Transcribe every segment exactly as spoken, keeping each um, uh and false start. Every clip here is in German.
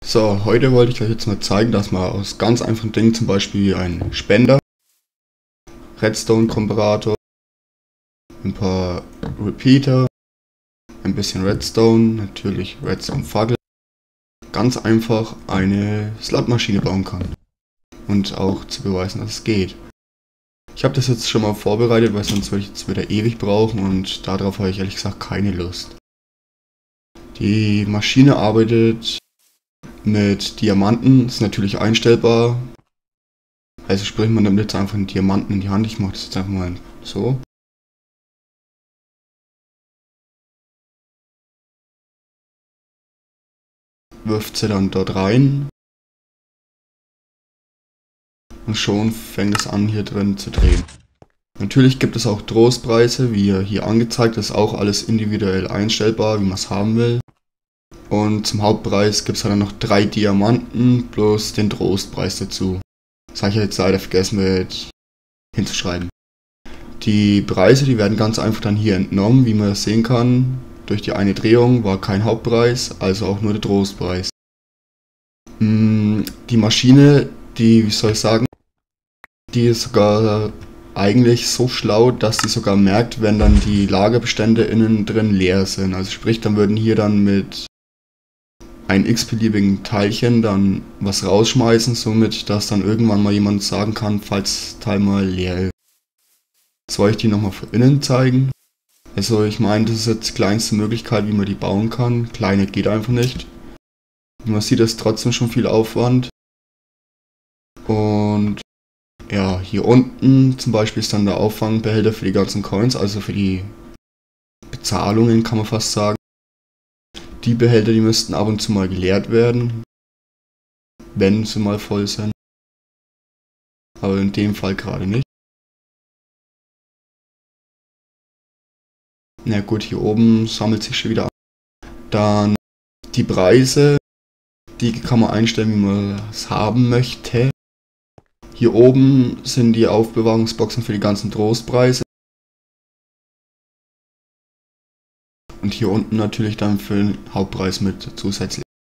So, heute wollte ich euch jetzt mal zeigen, dass man aus ganz einfachen Dingen, zum Beispiel wie ein Spender, Redstone-Komparator, ein paar Repeater, ein bisschen Redstone, natürlich Redstone-Fackel, ganz einfach eine Slotmaschine bauen kann. Und auch zu beweisen, dass es geht. Ich habe das jetzt schon mal vorbereitet, weil sonst würde ich jetzt wieder ewig brauchen und darauf habe ich ehrlich gesagt keine Lust. Die Maschine arbeitet mit Diamanten, ist natürlich einstellbar. Also sprich, man nimmt jetzt einfach einen Diamanten in die Hand. Ich mache das jetzt einfach mal so. Wirft sie dann dort rein. Und schon fängt es an, hier drin zu drehen. Natürlich gibt es auch Trostpreise, wie hier angezeigt. Das ist auch alles individuell einstellbar, wie man es haben will. Und zum Hauptpreis gibt es dann noch drei Diamanten plus den Trostpreis dazu. Das habe ich jetzt leider vergessen mit hinzuschreiben. Die Preise, die werden ganz einfach dann hier entnommen, wie man sehen kann. Durch die eine Drehung war kein Hauptpreis, also auch nur der Trostpreis. Die Maschine, die, wie soll ich sagen, die ist sogar eigentlich so schlau, dass sie sogar merkt, wenn dann die Lagerbestände innen drin leer sind. Also sprich, dann würden hier dann mit einem x-beliebigen Teilchen dann was rausschmeißen, somit dass dann irgendwann mal jemand sagen kann, falls das Teil mal leer ist. Jetzt wollte ich die nochmal von innen zeigen. Also ich meine, das ist jetzt die kleinste Möglichkeit, wie man die bauen kann. Kleine geht einfach nicht. Wie man sieht, ist trotzdem schon viel Aufwand. Und ja, hier unten zum Beispiel ist dann der Auffangbehälter für die ganzen Coins, also für die Bezahlungen kann man fast sagen. Die Behälter, die müssten ab und zu mal geleert werden, wenn sie mal voll sind. Aber in dem Fall gerade nicht. Na gut, hier oben sammelt sich schon wieder an. Dann die Preise, die kann man einstellen, wie man es haben möchte. Hier oben sind die Aufbewahrungsboxen für die ganzen Trostpreise. Und hier unten natürlich dann für den Hauptpreis mit zusätzlich.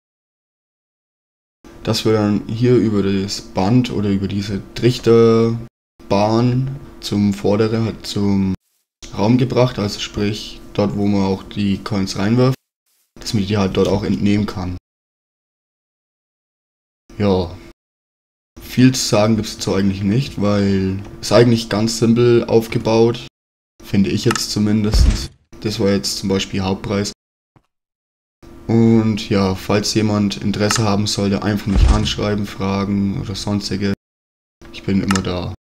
Das wird dann hier über das Band oder über diese Trichterbahn zum Vorderen halt zum Raum gebracht, also sprich dort, wo man auch die Coins reinwirft, dass man die halt dort auch entnehmen kann. Ja, viel zu sagen gibt es dazu eigentlich nicht, weil es eigentlich ganz simpel aufgebaut, finde ich jetzt zumindest. Das war jetzt zum Beispiel Hauptpreis. Und ja, falls jemand Interesse haben sollte, einfach mich anschreiben, fragen oder sonstige. Ich bin immer da.